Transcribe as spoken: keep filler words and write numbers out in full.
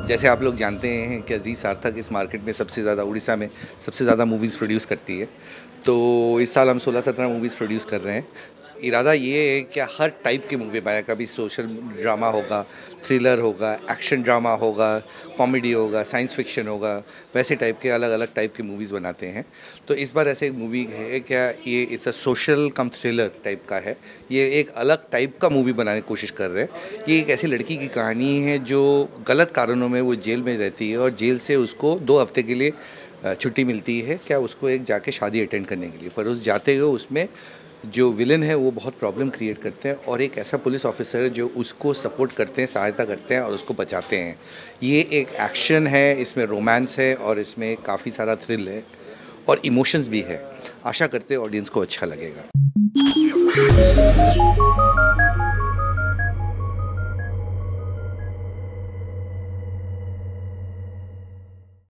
जैसे आप लोग जानते हैं कि अजीज़ सार्थक इस मार्केट में सबसे ज़्यादा, उड़ीसा में सबसे ज़्यादा मूवीज़ प्रोड्यूस करती है। तो इस साल हम सोलह सत्रह मूवीज़ प्रोड्यूस कर रहे हैं। इरादा ये है कि हर टाइप की मूवी बनाए, कभी सोशल ड्रामा होगा, थ्रिलर होगा, एक्शन ड्रामा होगा, कॉमेडी होगा, साइंस फिक्शन होगा, वैसे टाइप के अलग अलग टाइप की मूवीज़ बनाते हैं। तो इस बार ऐसे एक मूवी है, क्या ये it's a social cum thriller type का है। ये एक अलग टाइप का मूवी बनाने की कोशिश कर रहे हैं। ये एक ऐसी लड़की की कहानी है जो गलत कारणों में वो जेल में रहती है और जेल से उसको दो हफ्ते के लिए छुट्टी मिलती है, क्या उसको एक जाके शादी अटेंड करने के लिए। पर उस जाते हुए उसमें जो विलन है वो बहुत प्रॉब्लम क्रिएट करते हैं और एक ऐसा पुलिस ऑफिसर है जो उसको सपोर्ट करते हैं, सहायता करते हैं और उसको बचाते हैं। ये एक एक्शन है, इसमें रोमांस है और इसमें काफ़ी सारा थ्रिल है और इमोशंस भी है। आशा करते हैं ऑडियंस को अच्छा लगेगा।